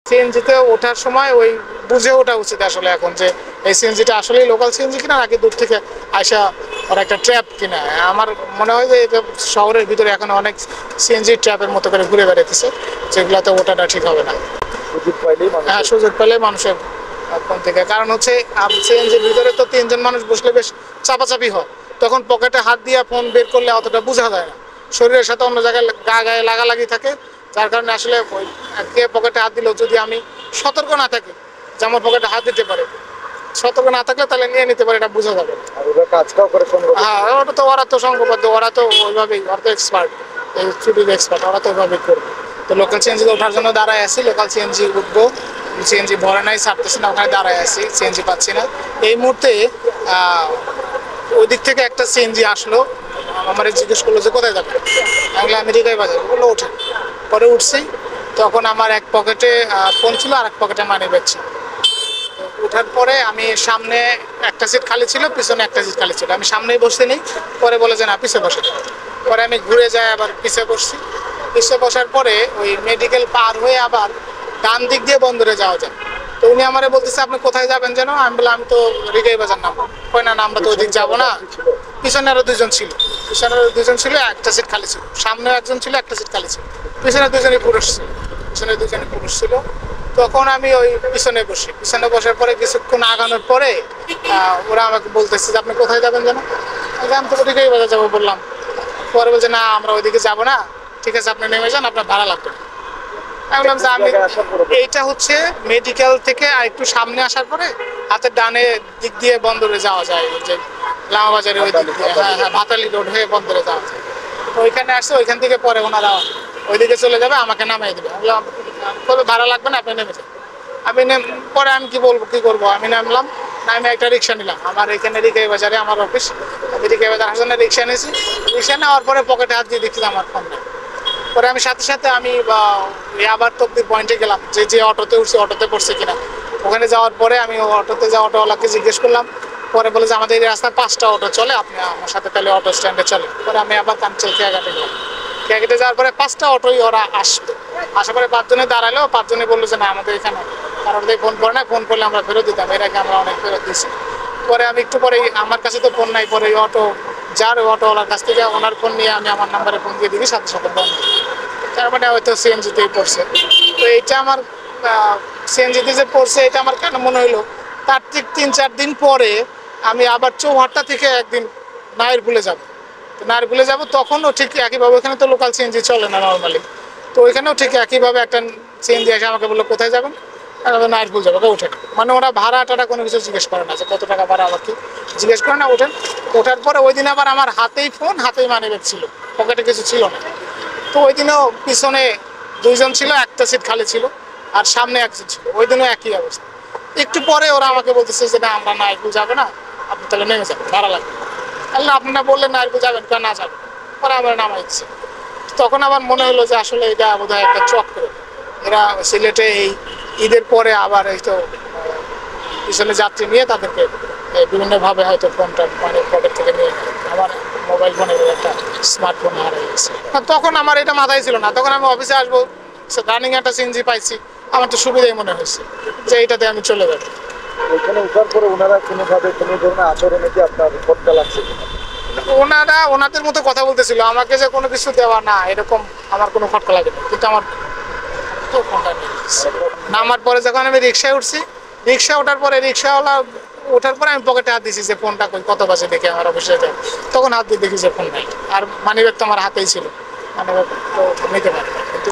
সিএনজিতে ওঠার সময় ওই বুঝে ওঠা উচিত আসলে এখন যে এই সিএনজিটা আসলেই লোকাল সিএনজি কিনা নাকি দূর থেকে আসা ওরা একটা ট্র্যাপ কিনা। আমার মনে হয় যে এটা শহরের ভিতরে এখন অনেক সিএনজি ট্র্যাপের মতো করে ঘুরে বেড়াইতেছে, যেগুলোতে ওঠাটা ঠিক হবে না। হ্যাঁ, সুযোগ পেলে মানুষের কোন থেকে, কারণ হচ্ছে সিএনজির ভিতরে তো 3 জন মানুষ বসলে বেশ চাপাচাপি হয়, তখন পকেটে হাত দিয়ে ফোন বের করলে অতটা বোঝা যায় না, শরীরের সাথে অন্য জায়গায় গায়ে লাগালাগি থাকে, যার কারণে আসলে কে পকেটে হাত দিলেও যদি আমি সতর্ক না থাকি যে আমার পকেটে হাত দিতে পারে, সতর্ক না থাকলে তাহলে নিয়ে নিতে পারে, এটা বোঝা যাবে। হ্যাঁ, ওটা তো ওরা তো সংঘবদ্ধ, ওরা তো ওইভাবেই, ওরা তো এক্সপার্ট, এই চুরির এক্সপার্ট, ওরা তো ওইভাবেই করবে। তো লোকাল সিএনজিতে ওঠার জন্য দাঁড়ায় আছি, লোকাল সিএনজি উঠবো, সিএনজি ভরে নাই, ছাড়তেছি না, ওখানে দাঁড়ায় আছি, সিএনজি পাচ্ছি না। এই মুহূর্তে ওই দিক থেকে একটা সিএনজি আসলো, আমার জিজ্ঞেস করলো যে কোথায় যাবে, আমি আমেরিকায় বাজার, বললো ওঠেন। পরে উঠছি, তখন আমার এক পকেটে ফোন ছিল আর এক পকেটে মানি ব্যাগ ছিল। ওঠার পরে আমি সামনে একটা সিট খালি ছিল, পিছনে একটা সিট খালি ছিল, আমি সামনেই বসতে নেই, পরে বলে যে না পিছিয়ে বসে। পরে আমি ঘুরে যাই আবার পিছিয়ে বসছি, পিছিয়ে বসার পরে ওই মেডিকেল পার হয়ে আবার ডান দিক দিয়ে বন্দরে যাওয়া যায়। তো উনি আমারে বলতেছে আপনি কোথায় যাবেন যেন, আমি বললাম আমি তো রিগাই বাজার নামবো। কই না, আমরা তো ওইদিক যাবো না। পিছনে আরো 2 জন ছিল, পিছনে 2 জন ছিল, একটা সিট খালি ছিল, সামনে একজন ছিল, একটা সিট খালি ছিল, পিছনে 2 জনই পুরুষ ছিল, পিছনে 2 জনই পুরুষ ছিল। তখন আমি ওই পিছনে বসি, পিছনে বসার পরে কিছুক্ষণ আগানোর পরে ওরা আমাকে বলতেছে যে আপনি কোথায় যাবেন যেন, আমি তো ওদিকেই বাজার যাবো বললাম। পরে বলছে না আমরা ওইদিকে যাবো না, ঠিক আছে আপনি নেমে যান, আপনার ভাড়া লাগবে। আমি বললাম যে আমি, এইটা হচ্ছে মেডিকেল থেকে আর একটু সামনে আসার পরে হাতের ডানে দিক দিয়ে বন্দরে যাওয়া যায়, যে লামাবাজারে ওই দিক দিয়ে, হ্যাঁ ভাতালি রোড হয়ে বন্দরে যাওয়া যায়। তো ওইখানে আসছে, ওইখান থেকে পরে ওনারা ওইদিকে চলে যাবে, আমাকে নামিয়ে দেবে। আমি বললাম ভাড়া লাগবে না, আপনি নেমে যান। আমি পরে আমি কি করবো, আমি নামলাম, আমি একটা রিক্সা নিলাম, আমার এখানে রিগাই বাজারে আমার অফিস, আমি রিগাই বাজার হাসানে রিক্সা নিয়েছি। রিক্সা নেওয়ার পরে পকেটে হাত দিয়ে দেখছি আমার ফোন নেই। পরে আমি সাথে সাথে আমি আবার তবদির পয়েন্টে গেলাম, যে অটোতে উঠছি অটোতে পড়ছে কিনা। ওখানে যাওয়ার পরে আমি অটোতে যাওয়া অটোওয়ালাকে জিজ্ঞেস করলাম, পরে বলে যে আমাদের এই রাস্তায় 5টা অটো চলে, আপনি আমার সাথে তাহলে অটো স্ট্যান্ডে চলে। পরে আমি আবার কাঞ্চল খেয়াঘাটে গেলাম, খেয়াঘাটে যাওয়ার পরে 5টা অটোই ওরা আসবে, আসার পরে 5 জনে দাঁড়ালো, 5 জনে বললো যে না আমাদের এখানে কারণ ফোন করে না, ফোন করলে আমরা ফেরত দিতাম, এর আগে আমরা অনেক ফেরত দিয়েছি। পরে আমি একটু পরে, আমার কাছে তো ফোন নাই, পরে অটো যার অটোওয়ালার কাছ থেকে ওনার ফোন নিয়ে আমি আমার নাম্বারে ফোন দিয়ে দিই, সাথে সাথে বন্ধ। তার মানে হয়তো সিএনজিতেই পড়ছে। তো এইটা আমার সিএনজিতে যে পড়ছে, এটা আমার কেন মনে হইলো, তার ঠিক 3-4 দিন পরে আমি আবার চৌহাট্টা থেকে একদিন নায়েরপুলে যাব। তো নায়েরপুলে যাব, তখনও ঠিক একইভাবে, ওখানে তো লোকাল সিএনজি চলে না নর্মালি, তো ওইখানেও ঠিক একইভাবে একটা সিএনজি এসে আমাকে বললো কোথায় যাবেন, নায়েরপুল যাবো, ওঠেন। মানে ওরা ভাড়া টাড়া কোনো কিছু জিজ্ঞেস করে না, যে কত টাকা ভাড়া আবার কি জিজ্ঞেস করে না, ওঠেন। ওঠার পরে ওই দিন আবার আমার হাতেই ফোন, হাতেই মানিব্যাগ ছিল, পকেটে কিছু ছিল না। তো ওই দিনও পিছনে 2 জন ছিল, একটা সিট খালি ছিল, আর সামনে একজন ছিল, ওই দিনও একই অবস্থা। একটু পরে ওরা আমাকে বলতেছে যে না আমরা নায়েরপুল যাবো না, আপনি তাহলে নেমে যাবেন, ভাড়া লাগবে। তাহলে আপনারা বললেন নায়েরপুল যাবেন, কেন না যাবেন, পরে আমার নামাই দিচ্ছে। তখন আমার মনে হলো যে আসলে এটা বোধহয় একটা চক্র, এরা সিলেটে এই ঈদের পরে আবার এই তো পিছনে যাত্রী নিয়ে তাদেরকে বিভিন্নভাবে হয়তো ফোনটা মানে পকেট থেকে নিয়ে নেয়। আমার মোবাইল ফোনের একটা স্মার্টফোন হারিয়ে গেছে। তখন আমার এটা মাথায় ছিল না, তখন আমি অফিসে আসবো, রানিং একটা সিএনজি পাইছি, আমার তো সুবিধাই মনে হয়েছে যে এইটাতে আমি চলে যাবো। ওখানে উঠার পরে ওনারা কোনোভাবে কোনো ধরনের আচরণে কি আপনার খটকা লাগছে? ওনারা ওনাদের মতো কথা বলতেছিল, আমাকে যে কোনো কিছু দেওয়া না এরকম আমার কোনো খটকা লাগে না, কিন্তু আমার তো ফোনটা নিয়ে নামার পরে যখন আমি রিক্সায় উঠছি, রিক্সা ওঠার পরে রিক্সাওয়ালা ওঠার পরে আমি পকেটে হাত দিয়েছি যে ফোনটা কত বাজে দেখে আমার অফিসে যায়, তখন হাত দিয়ে দেখি যে ফোন নাই, আর মানিব্যাগ তো আমার হাতেই ছিল, মানিব্যাগ তো নিতে পারি।